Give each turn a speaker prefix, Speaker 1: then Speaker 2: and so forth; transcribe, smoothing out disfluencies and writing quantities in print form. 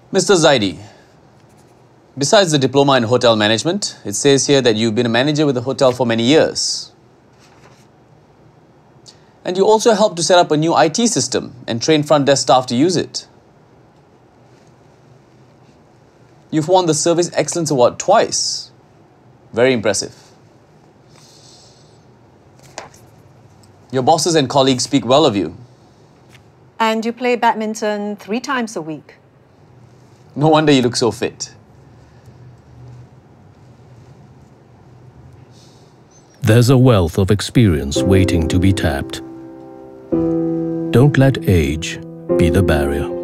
Speaker 1: Mr. Zaidi, besides the diploma in hotel management, it says here that you've been a manager with the hotel for many years. And you also helped to set up a new IT system and train front desk staff to use it. You've won the Service Excellence Award twice. Very impressive. Your bosses and colleagues speak well of you.
Speaker 2: And you play badminton 3 times a week.
Speaker 1: No wonder you look so fit.
Speaker 3: There's a wealth of experience waiting to be tapped. Don't let age be the barrier.